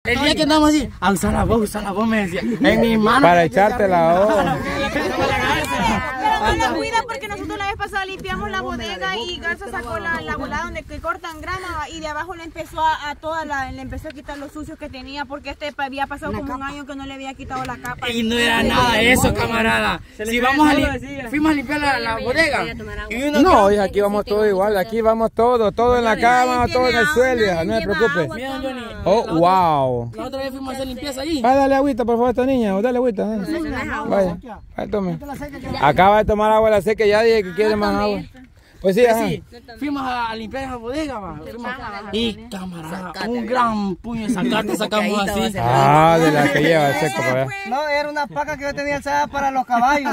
El día que andamos así, usa la voz, me decía. En mis manos. Para echarte la hoja. Pero no cuida porque nosotros la vez pasada limpiamos la bodega y Garza sacó la volada donde cortan grama y de abajo le empezó le empezó a quitar los sucios que tenía porque había pasado como un año que no le había quitado la capa. Y no era nada eso, camarada. Si vamos fuimos a limpiar la bodega. No, hija, aquí vamos todo igual, aquí vamos todo en la cama, todo en el suelo, hija, no se preocupe. Mira, Johnny. Oh, wow. La otra vez fuimos a hacer limpieza allí. Vaya, dale agüita, por favor, a esta niña, dale agüita. Vaya, ahí tome. Acaba de tomar agua la seca, ya dije que quiere más agua. Pues sí, ajá. Sí, fuimos a limpiar esa bodega, va. Y camarada, un gran puño de zacate sacamos así. Ah, de la que lleva el seco para allá. No, era una paca que yo tenía alzada para los caballos.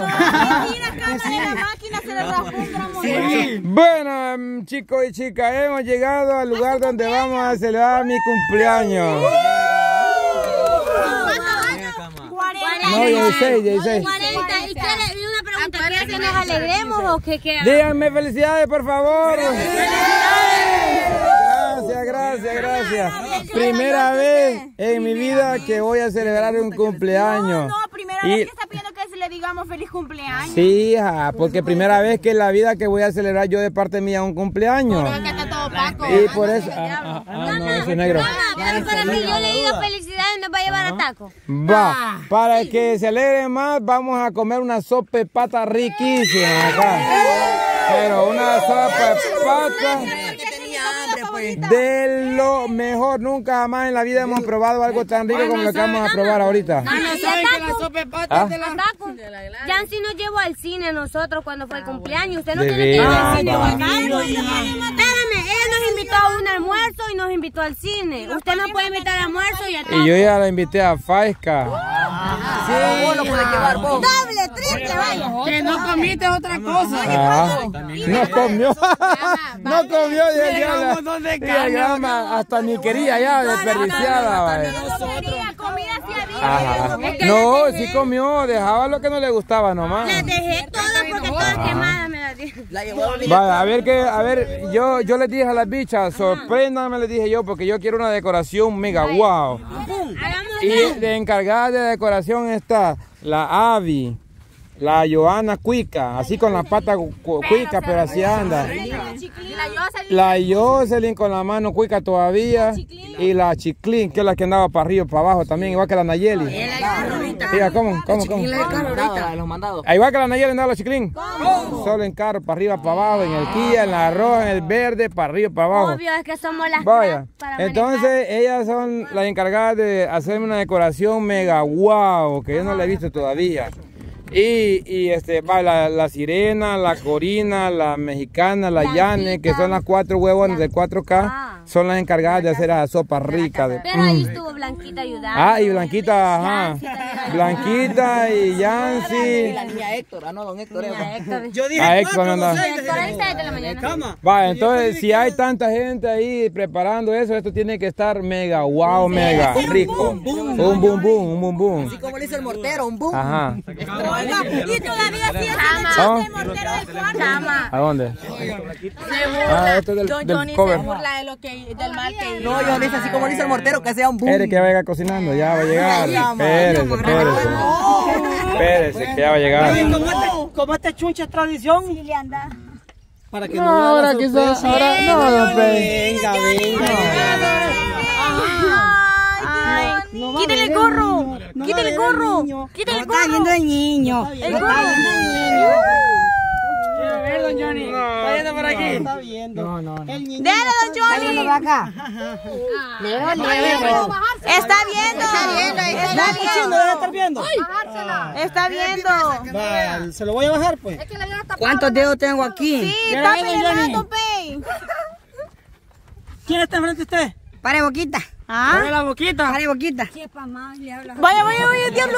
Bueno, chicos y chicas, hemos llegado al lugar donde vamos a celebrar mi cumpleaños. No, 16. ¿Que nos alegremos o que Díganme felicidades, por favor. Gracias. Primera vez en mi vida que voy a celebrar un cumpleaños. No, primera vez que está pidiendo que le digamos feliz cumpleaños. Sí, hija, porque primera vez que en la vida que voy a celebrar yo de parte mía un cumpleaños. Y por eso... no, ese es negro. Pero para que yo le diga felicidades, ¿nos va a llevar a taco? Va, para que se alegre más, vamos a comer una sopa de pata riquísima acá. Pero una sopa de pata de lo mejor. Nunca jamás en la vida hemos probado algo tan rico como lo que vamos a probar ahorita. ¿Saben que la sopa de pata de la... Yancy nos llevó al cine nosotros cuando fue el cumpleaños. Usted no De tiene que ir al cine. Espérame, ella nos invitó a un almuerzo y nos invitó al cine. Usted no puede invitar al almuerzo y a Y yo ya la invité a Faisca. doble, triple, vaya. Que no comiste otra cosa. No comió. No comió. Hasta ni quería ya, desperdiciada. Vaya. Comida sí había. No, sí comió, dejaba lo que no le gustaba nomás. La dejé toda porque todas quemadas me las dije. Vaya, a ver, yo les dije a las bichas, sorpréndanme, les dije yo, porque yo quiero una decoración mega wow. Y de encargada de decoración está la Avi, la Joana Cuica, así con la pata cuica, pero así anda. La Jocelyn con la mano cuica todavía. Y la Chiclín, que es la que andaba para arriba y para abajo también, igual que la Nayeli. Mira, ¿cómo? Igual que la Nayeli andaba la Chiclín. Solo en carro, para arriba, para abajo, en el Kia, en la roja, en el verde, para arriba, para abajo. Obvio, es que somos las Vaya, entonces ellas son las encargadas de hacerme una decoración mega wow, que yo no la he visto todavía. Y va la Sirena, la Corina, la Mexicana, la Yane, que son las 4 huevones del 4K, son las encargadas de hacer esa sopa rica. Pero ahí estuvo Blanquita ayudando. Y Blanquita, ajá. Blanquita y Yancy. Y la niña Héctor, don Héctor. Yo dije A Héctor no anda. de la mañana. Va, entonces si hay tanta gente ahí preparando eso, esto tiene que estar mega wow, mega rico. Un boom boom. Así como le hizo el mortero, un boom. Ajá. Y todavía sigue siendo el mortero del cuarto. ¿A dónde? Esto es del cover. Del mal que No, yo dice así como le hizo el mortero, que sea un boom. Espere que vaya cocinando, ya va a llegar. Espérese, que ya va a llegar. Como esta chuncha es tradición. Sí, le anda. Para que No, ahora quizás, ahora no, don Pei. Venga. Quítale el gorro. Quítale el gorro. Quítale el gorro. Está viendo el niño. El gorro. Quiero ver, don Johnny. Está viendo por aquí. Está viendo. No. El niño. Dale, don Johnny. Está viendo. ¿Está viendo? Está viendo. Va, se lo voy a bajar, pues. ¿Cuántos dedos tengo aquí? Sí, está peleando, Pei. ¿Quién está enfrente de usted? Pare boquita. Abre la boquita. Pare boquita. Vaya, diablo.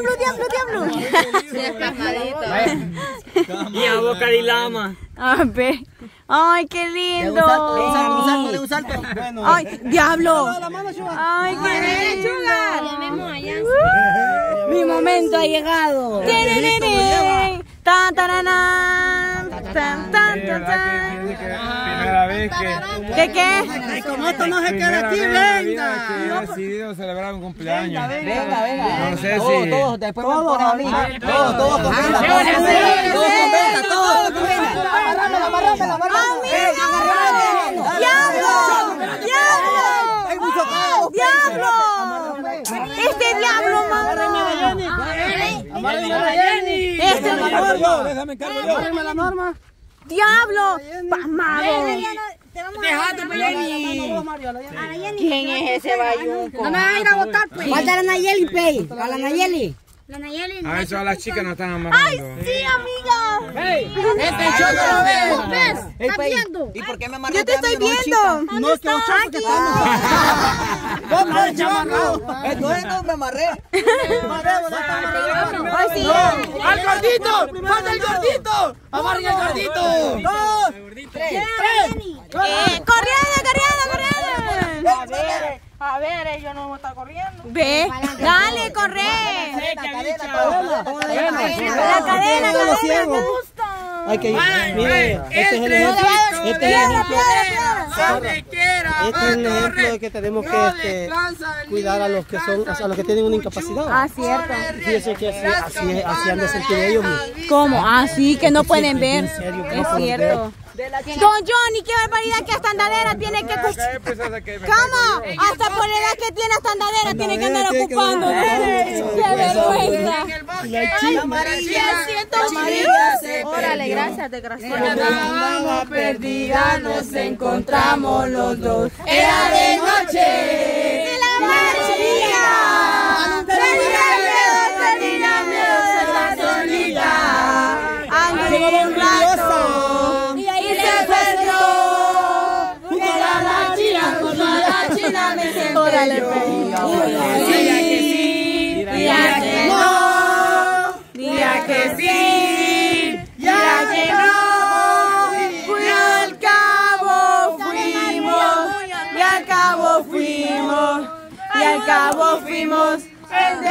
Y a boca de lama. Ay, qué lindo. Un salto. Bueno. Ay, diablo. Ay, qué lindo. Mi momento ha llegado. Tan, tan, tan, tan, tan, tan. primera vez que... ¿De qué? Como esto no se queda aquí, venga. venga. Que he decidido celebrar un cumpleaños. Venga. No sé si... Todos, después me ponen a mí. Todos con venda. Todos con venda. ¡Diablo! ¡Este diablo, mamá! ¡Este Déjame encargo yo. la norma. diablo! ¡Pasmado! Dejate, Jenny. ¿Quién es ese bayunco? No me van a ir a votar, pues. Falta la Nayeli, Pei. A la Nayeli. A eso a las chicas no están amarrando. ¡Ay, sí, amiga! Este choco lo ves. ¿Estás viendo? ¿Y por qué me amarraste? ¡Yo te estoy viendo! No, es que los chocos que estamos. No me amarré. ¡Ay, sí! ¡Al gordito! ¡Falta el gordito! ¡Amarren al gordito! ¡Corriendo! A ver, yo no voy a estar corriendo. Ve, dale, corre. La cadena. La cadena, me gusta. Hay que ir. Mire, este es el ejemplo. Este es el ejemplo de que tenemos que cuidar a los que son, a los que tienen una incapacidad. Ah, cierto. Fíjense que así han de sentir ellos. ¿Cómo? Ah, sí, que no pueden ver. En serio, que Es no pueden cierto. Don Johnny, qué barbaridad que hasta andadera tiene que... ¿Cómo? Hasta por la edad que tiene hasta andadera tiene que andar ocupando. ¡Qué vergüenza! La amarilla. Órale, gracias, desgraciado. Estábamos perdidas, nos encontramos los dos. Era de noche. ¡Y la María! Tenía miedo de estar solita. Anduvo un rato. Y se perdió. Junto a la china me senté. Órale, Día que sí, día que no. Día que sí, día que no. Fui al cabo, fuimos. Y al cabo fuimos. Y al cabo fuimos. En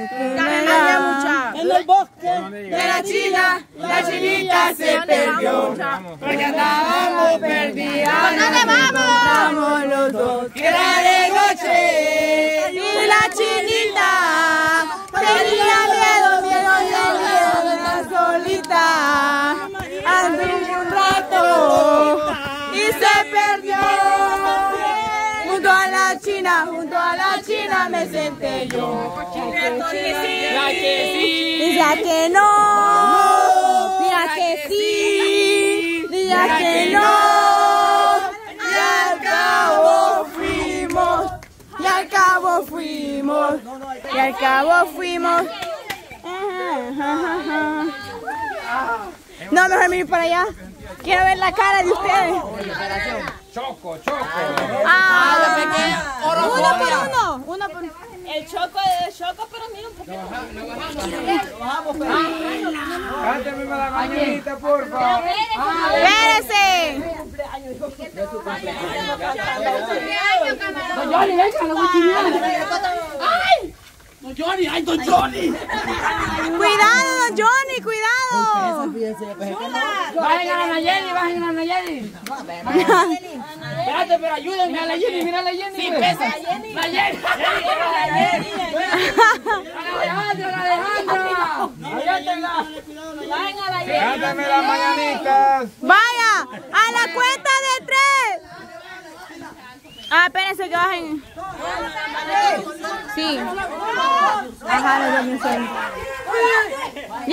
el bosque. de la chinita se perdió. Porque andábamos perdidas. ¿Dónde vamos? Encontramos los dos. Era de noche. Y la chinita tenía miedo de estar solita. Anduvo un rato y se perdió. Junto a la china me senté yo. Ya que sí, Diga que no. Diga que sí. Diga que no. y al cabo fuimos. Y al cabo fuimos. Y al cabo fuimos. No, mejor me ir para allá. Quiero ver la cara de ustedes. Choco. Uno por uno. El choco de choco, pero mira un poquito. Cántame la mañanita, porfa. Espérese. Don Johnny, venga, lo voy a chillar. ¡Ay! Don Johnny, ¡ay, Don Johnny! Cuidado, don Johnny, cuidado. Bajen a la Nayeli. Espérate, pero ayúdenme a la Jenny, mira a la Jenny. Sí, pesa. La Jenny. Cántame las mañanitas. Vaya, a la cuenta de 3. Ah, espérense que bajen. Sí. Ajá, ya,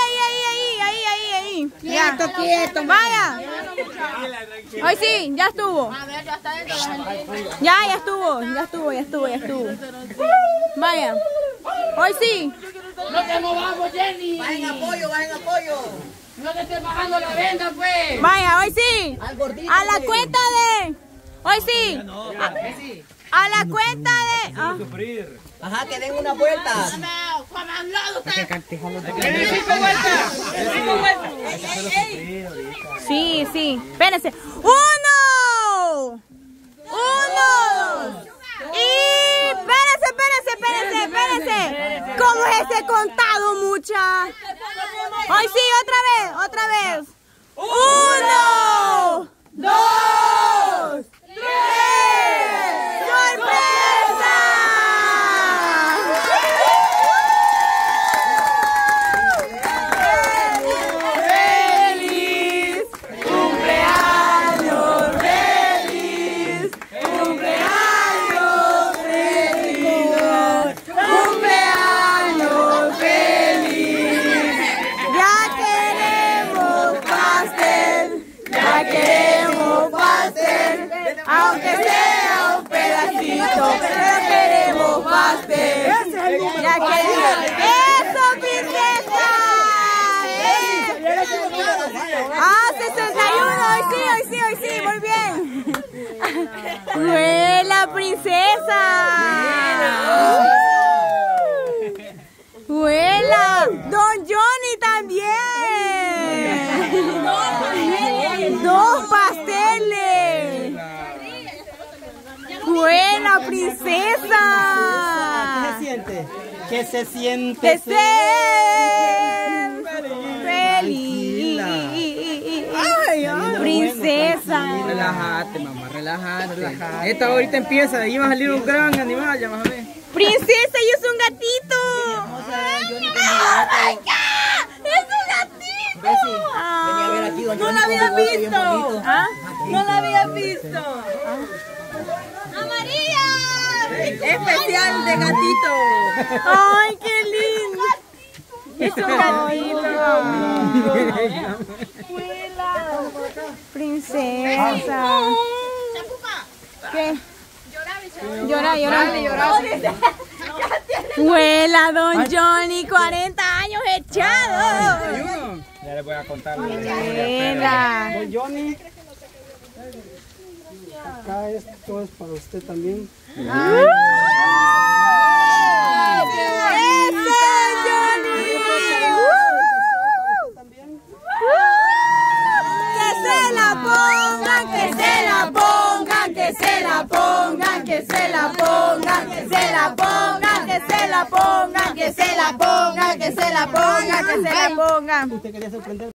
ahí. Ya. Quieto. Vaya. Hoy sí, ya estuvo. Ya estuvo. Vaya. Hoy sí. No te movamos, Jenny. Bajen apoyo. No te estés bajando la venda, pues. Vaya, hoy sí. A la cuenta de... Hoy sí. A la cuenta de... Ajá, que den una vuelta. Sí. Espérense. 1. Y espérense. ¿Cómo es ese contado, mucha? Hoy sí, otra vez. 1, 2. pastel. Ya que... ¡Eso, princesa! ¡Ah, 61! Hoy sí, muy bien. ¡Vuela, princesa! ¡Vuela! ¡Don Johnny también! ¡Dos pasteles! ¡Vuela, princesa! ¿Qué se siente? ¿Qué se siente? ¡Que ser feliz! ¡Princesa! Relájate, mamá, relájate. Esta ahorita empieza, de ahí va a salir un gran animal, ya vas a ver. ¡Princesa, y es un gatito! ¡Ay, ya! ¡Es un gatito! ¡No la había visto! ¿Ah? ¡No la había visto! ¡María! Especial de gatito. ¡Ay, qué lindo! Es un gatito. Princesa. ¿Qué? Llora. Vuela, don Johnny, 40 años echado. Ya les voy a contar. Vuela. Don Johnny. Acá esto es para usted también. Que se la pongan. ¿Usted quería sorprender?